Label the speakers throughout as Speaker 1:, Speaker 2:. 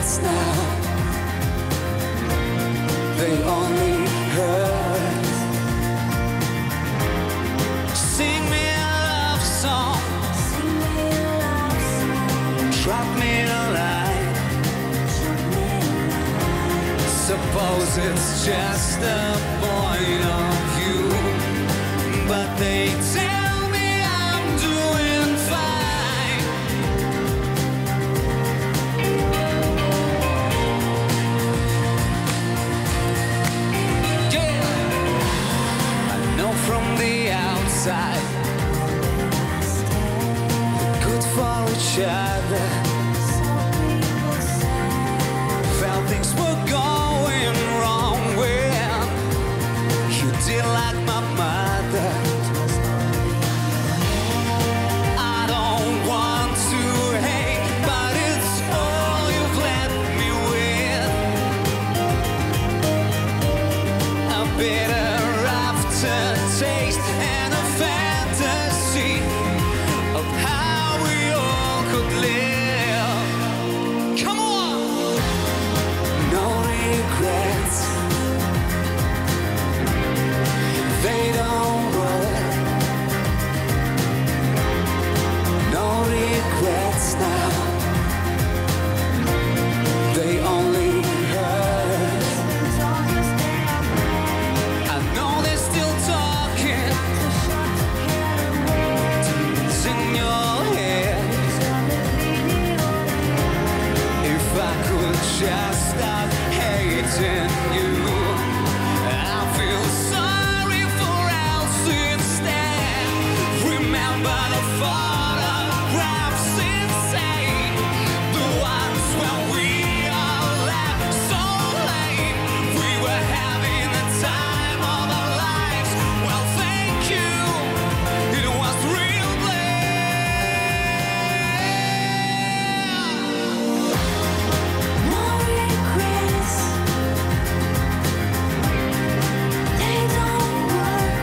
Speaker 1: regrets now. They only hurt. Sing me a love song, drop me a line. Suppose it's just a point of view, but they tell me I'm doing fine. Yeah, I know from the outside we're good for each other. Felt things were going wrong when you did like my mother. I don't want to hate, but it's all you've left me with. A bitter aftertaste and a fantasy of how we all could live. Come on! No regrets, they don't work. No regrets now, they only hurt. I know they're still talking, demons in your head. If I could just stop hating you, I feel sorry for else instead. Remember the photographs insane, the ones when we all laughed so late. We were having the time of our lives. Well, thank you, it was real
Speaker 2: No regrets, they don't work.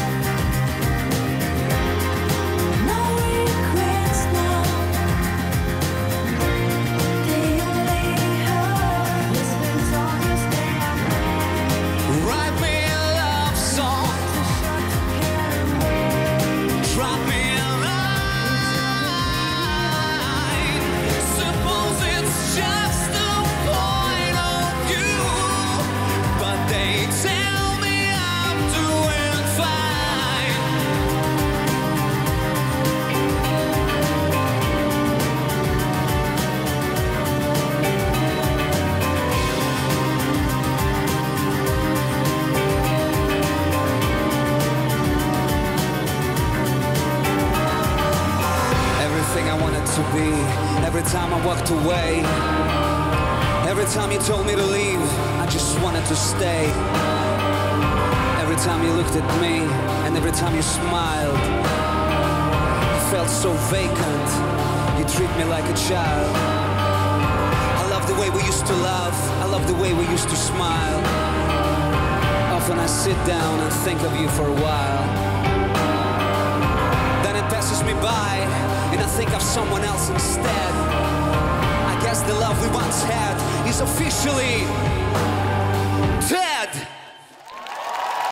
Speaker 2: No regrets now, they only hurt. Listening to you stay
Speaker 1: Write me a love song, drop me a line. Suppose it's just a point of view, but they tell me I'm doing fine. Everything I wanted to be, every time I walked away, every time you told me to leave, I just wanted to stay. Every time you looked at me, and every time you smiled, I felt so vacant. You treat me like a child. I love the way we used to laugh, I love the way we used to smile. Often I sit down and think of you for a while. Then it passes me by, and I think of someone else instead. I guess the love we once had is officially dead.